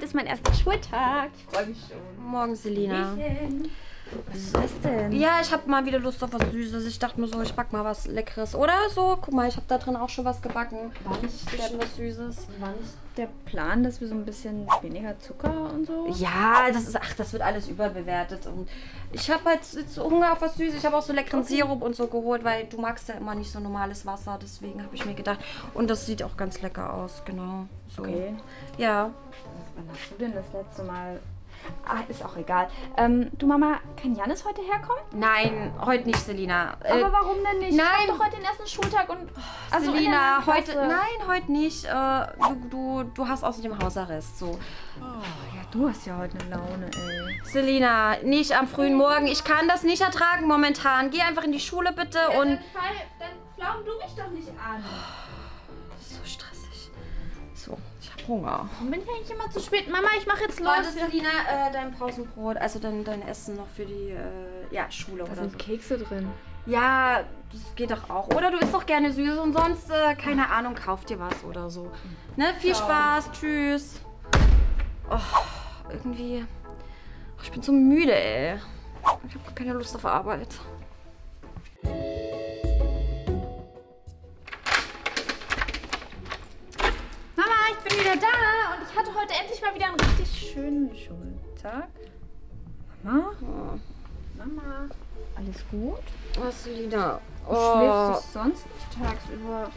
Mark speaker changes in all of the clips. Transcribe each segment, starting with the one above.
Speaker 1: ist mein erster Schultag. Ich freue mich schon.
Speaker 2: Morgen, Selina.
Speaker 1: Was ist das denn?
Speaker 2: Ja, ich habe mal wieder Lust auf was Süßes. Ich dachte mir so, ich back mal was Leckeres. Oder so, guck mal, ich habe da drin auch schon was gebacken.
Speaker 1: War nicht
Speaker 2: Was Süßes.
Speaker 1: der Plan, dass wir so ein bisschen weniger Zucker und so?
Speaker 2: Ja, das wird alles überbewertet. Und ich habe halt jetzt so Hunger auf was Süßes. Ich habe auch so leckeren Sirup und so geholt, weil du magst ja immer nicht so normales Wasser. Deswegen habe ich mir gedacht. Und das sieht auch ganz lecker aus, genau. So.
Speaker 1: Okay.
Speaker 2: Ja.
Speaker 1: Wann hast du denn das letzte Mal... Ah, ist auch egal. Du Mama, kann Janis heute herkommen?
Speaker 2: Nein, heute nicht, Selina.
Speaker 1: Aber warum denn nicht?
Speaker 2: nein.
Speaker 1: Ich hab doch heute den ersten Schultag und... Also
Speaker 2: Selina, heute. Nein, heute nicht. Du hast außerdem Hausarrest. So.
Speaker 1: Ja, du hast ja heute eine Laune, ey.
Speaker 2: Selina, nicht am frühen Morgen. Ich kann das nicht ertragen momentan. Geh einfach in die Schule bitte und.
Speaker 1: Dann flaum du mich doch nicht an.
Speaker 2: So stressig. So, ich hab Hunger.
Speaker 1: Warum bin ich eigentlich immer zu spät? Mama, ich mach jetzt los.
Speaker 2: Warte, Selina, dein Pausenbrot, also dein Essen noch für die Schule
Speaker 1: Da
Speaker 2: oder
Speaker 1: sind
Speaker 2: so.
Speaker 1: Kekse drin.
Speaker 2: Ja, das geht doch auch. Oder du isst doch gerne süß und sonst, keine Ahnung, kauf dir was oder so. Ne, viel Spaß, tschüss. Oh, irgendwie. Oh, ich bin so müde, ey. Ich habe keine Lust auf Arbeit.
Speaker 1: Mama, ich bin wieder da und ich hatte heute endlich mal wieder einen richtig schönen Schultag. Mama?
Speaker 2: Oh.
Speaker 1: Mama, alles gut?
Speaker 2: Was, Selina?
Speaker 1: Schläfst du sonst nicht tagsüber?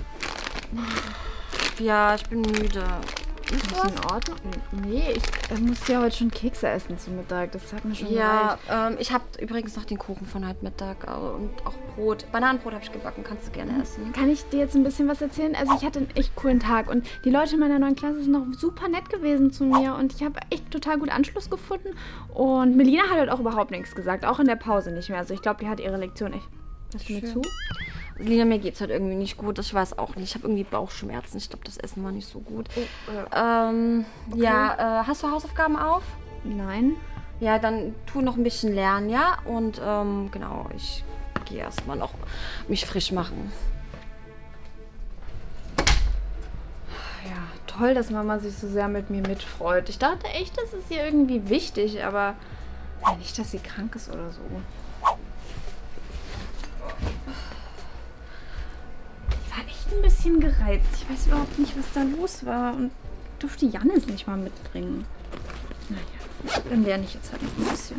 Speaker 2: Ja, ich bin müde.
Speaker 1: Ist das in Ordnung? Nee, ich muss ja heute schon Kekse essen zum Mittag. Das hat mir schon
Speaker 2: Ja,
Speaker 1: gereicht.
Speaker 2: ich habe übrigens noch den Kuchen von heute Mittag und auch Brot. Bananenbrot habe ich gebacken, kannst du gerne essen.
Speaker 1: Kann ich dir jetzt ein bisschen was erzählen? Also ich hatte einen echt coolen Tag und die Leute in meiner neuen Klasse sind noch super nett gewesen zu mir und ich habe echt total gut Anschluss gefunden. Und Melina hat halt auch überhaupt nichts gesagt, auch in der Pause nicht mehr. Also ich glaube, die hat ihre Lektion echt. Hörst du mir zu?
Speaker 2: Selina, mir geht's halt irgendwie nicht gut. Ich weiß auch nicht. Ich habe irgendwie Bauchschmerzen. Ich glaube, das Essen war nicht so gut.
Speaker 1: Okay.
Speaker 2: Ja, hast du Hausaufgaben auf?
Speaker 1: Nein.
Speaker 2: Ja, dann tu noch ein bisschen lernen, ja? Und genau, ich gehe erstmal noch mich frisch machen.
Speaker 1: Ja, toll, dass Mama sich so sehr mit mir mitfreut. Ich dachte echt, das ist ihr irgendwie wichtig, aber nicht, dass sie krank ist oder so. Ich war echt ein bisschen gereizt. Ich weiß überhaupt nicht, was da los war und durfte Janis nicht mal mitbringen. Naja, dann lerne ich jetzt halt noch ein bisschen.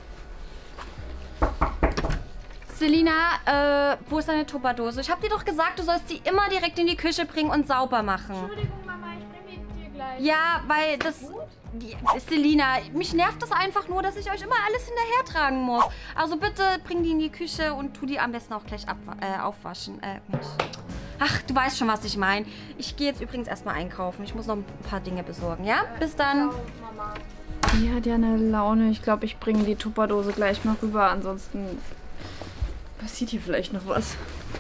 Speaker 2: Selina, wo ist deine Tupperdose? Ich habe dir doch gesagt, du sollst die immer direkt in die Küche bringen und sauber machen.
Speaker 1: Entschuldigung, Mama, ich bringe die dir gleich.
Speaker 2: Ja, weil das... Selina, mich nervt das einfach nur, dass ich euch immer alles hinterher tragen muss. Also bitte bring die in die Küche und tu die am besten auch gleich aufwaschen. Mensch. Ach, du weißt schon, was ich meine. Ich gehe jetzt übrigens erstmal einkaufen. Ich muss noch ein paar Dinge besorgen, ja? Bis dann.
Speaker 1: Mama. Die hat ja eine Laune. Ich glaube, ich bringe die Tupperdose gleich mal rüber. Ansonsten passiert hier vielleicht noch was.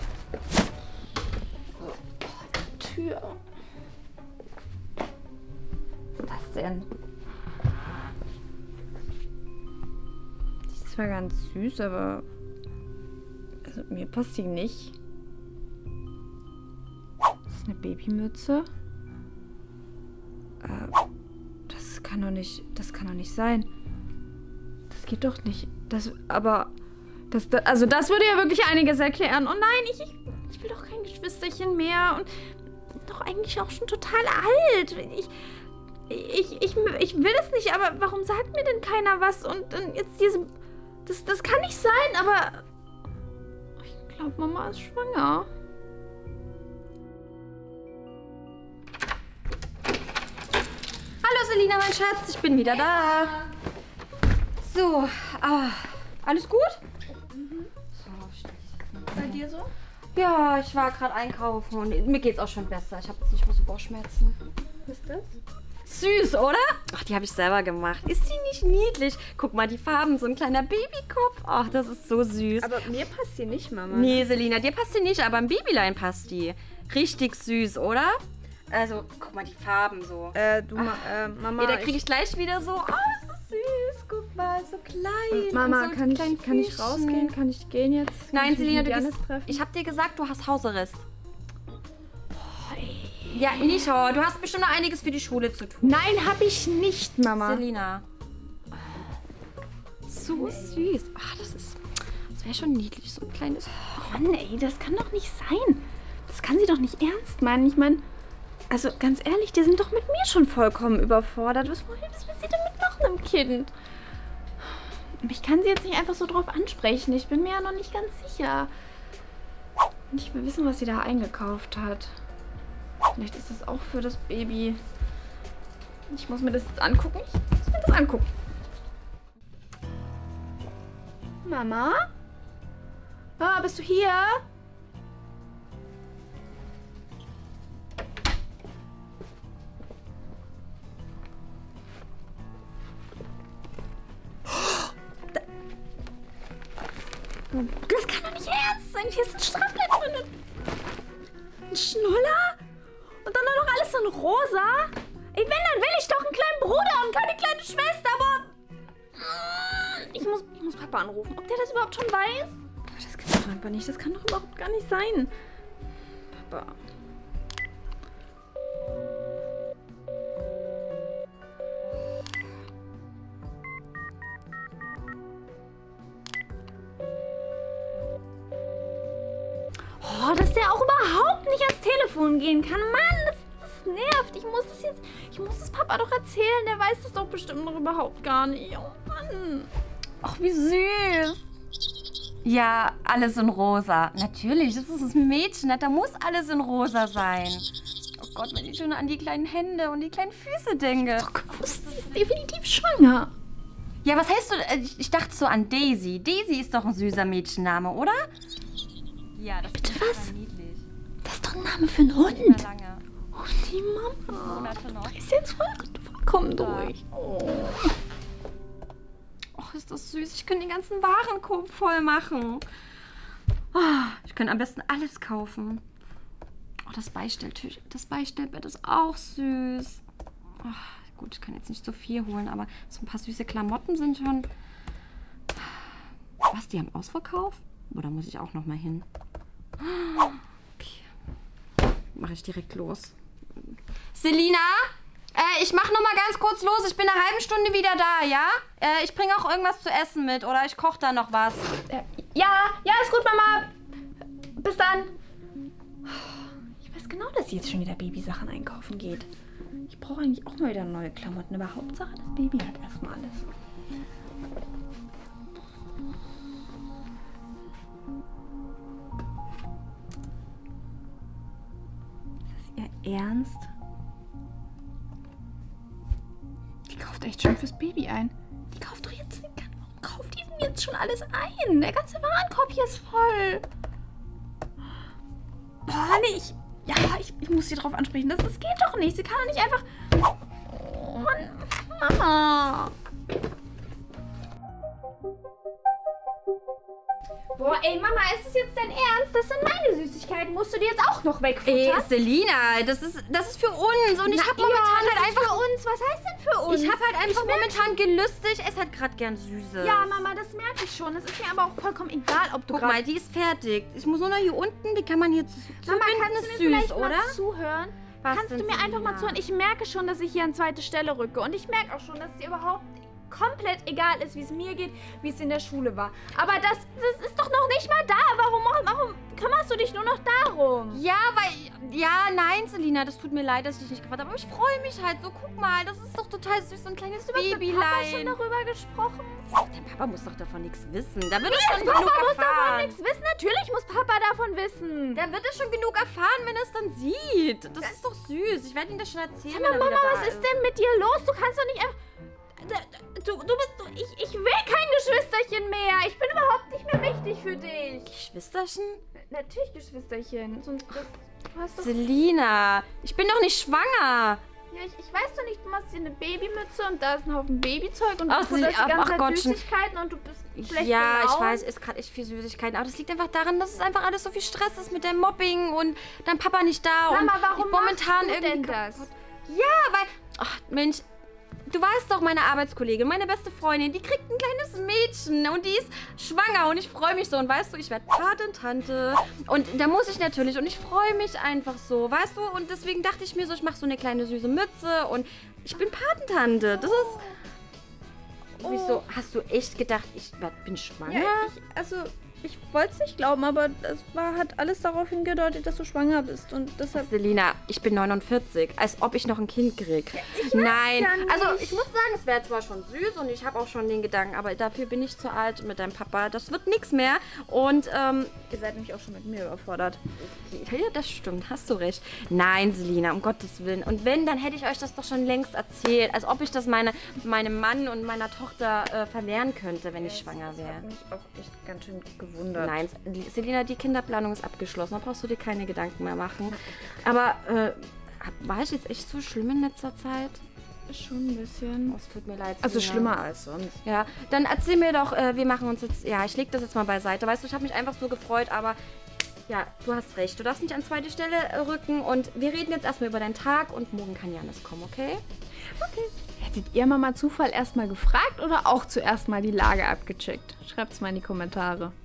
Speaker 1: Tür.
Speaker 2: Was ist das denn?
Speaker 1: Die ist zwar ganz süß, aber also, mir passt die nicht. Das ist eine Babymütze. Das kann doch nicht sein. Das geht doch nicht. Das würde ja wirklich einiges erklären. Oh nein, ich will doch kein Geschwisterchen mehr und doch eigentlich auch schon total alt. Ich will das nicht, aber warum sagt mir denn keiner was? Und dann jetzt diese... Das kann nicht sein, aber... Ich glaube, Mama ist schwanger.
Speaker 2: Hallo Selina, mein Schatz, ich bin wieder da. So, alles gut?
Speaker 1: Bei dir so?
Speaker 2: Ja, ich war gerade einkaufen und mir geht's auch schon besser. Ich habe jetzt nicht mehr so Bauchschmerzen.
Speaker 1: Was ist das?
Speaker 2: Süß, oder? Ach, die habe ich selber gemacht. Ist die nicht niedlich? Guck mal, die Farben, so ein kleiner Babykopf. Ach, das ist so süß.
Speaker 1: Aber mir passt die nicht, Mama.
Speaker 2: Nee, Selina, dir passt die nicht, aber im Babylein passt die. Richtig süß, oder? Also, guck mal, die Farben so.
Speaker 1: Mama...
Speaker 2: Nee, da kriege ich gleich wieder so... Oh, das ist süß. Guck mal, so klein.
Speaker 1: Mama,
Speaker 2: und so
Speaker 1: kann
Speaker 2: kleinen
Speaker 1: ich
Speaker 2: Füßchen.
Speaker 1: rausgehen? Kann ich gehen jetzt?
Speaker 2: Nein,
Speaker 1: Kann ich mich
Speaker 2: Selina,
Speaker 1: mit
Speaker 2: du
Speaker 1: Janis
Speaker 2: bist...
Speaker 1: treffen?
Speaker 2: Ich habe dir gesagt, du hast Hausarrest. Ja, Nisha, du hast bestimmt noch einiges für die Schule zu tun.
Speaker 1: Nein, habe ich nicht, Mama.
Speaker 2: Selina. So süß. Ach, das wäre schon niedlich, so ein kleines...
Speaker 1: Oh Mann, ey, das kann doch nicht sein. Das kann sie doch nicht ernst meinen. Ich meine, also ganz ehrlich, die sind doch mit mir schon vollkommen überfordert. Was will sie denn mit noch einem Kind? Ich kann sie jetzt nicht einfach so drauf ansprechen. Ich bin mir ja noch nicht ganz sicher. Und ich will wissen, was sie da eingekauft hat. Vielleicht ist das auch für das Baby. Ich muss mir das jetzt angucken. Ich muss mir das angucken. Mama? Mama, bist du hier? Das kann doch nicht ernst sein. Hier ist ein Strampler drin und ein Schnuller. Und dann noch alles in rosa. Ey, wenn, dann will ich doch einen kleinen Bruder und keine kleine Schwester, aber... Ich muss Papa anrufen. Ob der das überhaupt schon weiß? Das gibt's doch einfach nicht. Das kann doch überhaupt gar nicht sein. Papa. Oh, dass der auch überhaupt nicht ans Telefon gehen kann. Mann, das nervt. Ich muss das Papa doch erzählen. Der weiß das doch bestimmt noch überhaupt gar nicht. Oh Mann.
Speaker 2: Ach, wie süß. Ja, alles in rosa. Natürlich, das ist das Mädchen. Da muss alles in rosa sein. Oh Gott, wenn ich schon an die kleinen Hände und die kleinen Füße denke.
Speaker 1: Ich hab doch gewusst, sie ist definitiv schwanger.
Speaker 2: Ja, was heißt du? Ich dachte so an Daisy. Daisy ist doch ein süßer Mädchenname, oder? Ja, das
Speaker 1: Bitte
Speaker 2: ist
Speaker 1: was?
Speaker 2: niedlich.
Speaker 1: Das ist doch ein Name für einen Hund.
Speaker 2: Nicht mehr lange.
Speaker 1: Oh, die Mama.
Speaker 2: Monate noch.
Speaker 1: Die ist jetzt vollkommen durch. Oh.
Speaker 2: Och, ist das süß. Ich könnte den ganzen Warenkorb voll machen. Oh, ich könnte am besten alles kaufen. Oh, das Beistelltisch, das Beistellbett ist auch süß. Oh, gut, ich kann jetzt nicht so viel holen, aber so ein paar süße Klamotten sind schon... Was, die haben Ausverkauf? Oder muss ich auch noch mal hin? Okay. Mache ich direkt los. Selina? Ich mach noch mal ganz kurz los. Ich bin eine halbe Stunde wieder da, ja? Ich bringe auch irgendwas zu essen mit oder ich koche da noch was.
Speaker 1: Ja, ist gut, Mama. Bis dann. Ich weiß genau, dass sie jetzt schon wieder Babysachen einkaufen geht. Ich brauche eigentlich auch mal wieder neue Klamotten. Aber Hauptsache, das Baby hat erstmal alles. Ist das ihr Ernst? Die kauft echt schon fürs Baby ein. Die kauft doch jetzt... Warum kauft die denn jetzt schon alles ein? Der ganze Warenkorb hier ist voll. Boah, nee, ich muss sie drauf ansprechen. Das geht doch nicht. Sie kann doch nicht einfach... Oh Mann, Mama. Boah, ey, Mama, ist das jetzt dein Ernst? Das sind meine Süßigkeiten. Musst du die jetzt auch noch wegfuttern?
Speaker 2: Selina, das ist für uns. Und ich habe momentan halt einfach...
Speaker 1: für uns. Was heißt denn für uns?
Speaker 2: Ich habe halt einfach momentan Gelüste. Ich esse halt gerade gern Süßes.
Speaker 1: Ja, Mama, das merke ich schon. Es ist mir aber auch vollkommen egal, ob du
Speaker 2: Guck mal, die ist fertig. Ich muss nur noch hier unten, die kann man hier
Speaker 1: Mama, kannst du mir vielleicht
Speaker 2: oder?
Speaker 1: mal zuhören?
Speaker 2: Was
Speaker 1: Kannst
Speaker 2: denn,
Speaker 1: du mir einfach mal
Speaker 2: Selina?
Speaker 1: zuhören? Ich merke schon, dass ich hier an zweite Stelle rücke. Und ich merke auch schon, dass es dir überhaupt komplett egal ist, wie es mir geht, wie es in der Schule war. Aber das ist doch noch nicht mal da. Warum kümmerst du dich nur noch darum?
Speaker 2: Ja, nein, Selina, das tut mir leid, dass ich dich nicht gefragt habe. Aber ich freue mich halt so. Guck mal, das ist doch total süß, so ein kleines Babylein.
Speaker 1: Hast du mit Papa schon darüber gesprochen?
Speaker 2: Der Papa muss doch davon nichts wissen. Da wird es schon
Speaker 1: Papa
Speaker 2: genug
Speaker 1: muss davon
Speaker 2: erfahren.
Speaker 1: nichts wissen. Natürlich muss Papa davon wissen.
Speaker 2: Da wird es schon genug erfahren, wenn er es dann sieht. Das ist doch süß. Ich werde ihm das schon erzählen, wenn er
Speaker 1: Mama,
Speaker 2: wieder da
Speaker 1: was ist denn mit dir los? Du kannst doch nicht einfach... Ich will kein Geschwisterchen mehr. Ich bin überhaupt nicht mehr wichtig für dich.
Speaker 2: Geschwisterchen?
Speaker 1: Natürlich Geschwisterchen. Du hast doch...
Speaker 2: Selina, ich bin doch nicht schwanger.
Speaker 1: Ja, ich weiß doch nicht, du machst hier eine Babymütze und da ist ein Haufen Babyzeug und du
Speaker 2: Ach,
Speaker 1: futterst die ganze
Speaker 2: ach
Speaker 1: Zeit
Speaker 2: Gottchen.
Speaker 1: Süßigkeiten und du bist schlecht
Speaker 2: Ja, ich
Speaker 1: gelaunt.
Speaker 2: weiß, ist gerade echt viel Süßigkeiten. Aber das liegt einfach daran, dass es einfach alles so viel Stress ist mit dem Mobbing und dein Papa nicht da.
Speaker 1: Mama,
Speaker 2: und
Speaker 1: warum
Speaker 2: ich momentan
Speaker 1: machst du denn
Speaker 2: irgendwie
Speaker 1: das?
Speaker 2: Ja, weil... Ach, Mensch, Du weißt doch, meine Arbeitskollegin, meine beste Freundin, die kriegt ein kleines Mädchen und die ist schwanger und ich freue mich so. Und weißt du, ich werde Patentante und da muss ich natürlich und ich freue mich einfach so, weißt du? Und deswegen dachte ich mir so, ich mache so eine kleine süße Mütze und ich bin Patentante. Das ist... Wieso? Hast du echt gedacht, ich bin schwanger?
Speaker 1: Ja, ich wollte es nicht glauben, aber hat alles darauf hingedeutet, dass du schwanger bist und deshalb...
Speaker 2: Selina, ich bin 49, als ob ich noch ein Kind krieg. Nein,
Speaker 1: ja nicht.
Speaker 2: also ich muss sagen, es wäre zwar schon süß und ich habe auch schon den Gedanken, aber dafür bin ich zu alt mit deinem Papa. Das wird nichts mehr und
Speaker 1: Ihr seid nämlich auch schon mit mir überfordert.
Speaker 2: ja, das stimmt, hast du recht. Nein, Selina, um Gottes Willen. Und wenn, dann hätte ich euch das doch schon längst erzählt, als ob ich das meinem Mann und meiner Tochter verwehren könnte, wenn ich schwanger wäre.
Speaker 1: Das hat mich auch echt ganz schön gewundert.
Speaker 2: Nein, Selina, die Kinderplanung ist abgeschlossen. Da brauchst du dir keine Gedanken mehr machen. Aber war ich jetzt echt so schlimm in letzter Zeit?
Speaker 1: Schon ein bisschen.
Speaker 2: Oh, es tut mir leid.
Speaker 1: Also
Speaker 2: Selina.
Speaker 1: schlimmer als sonst.
Speaker 2: Ja, dann erzähl mir doch, wir machen uns jetzt... Ja, ich leg das jetzt mal beiseite. Weißt du, ich habe mich einfach so gefreut, aber... Ja, du hast recht. Du darfst nicht an zweite Stelle rücken. Und wir reden jetzt erstmal über deinen Tag und morgen kann Janis kommen, okay?
Speaker 1: Okay. Hättet ihr Mama Zufall erstmal gefragt oder auch zuerst mal die Lage abgecheckt? Schreibt's mal in die Kommentare.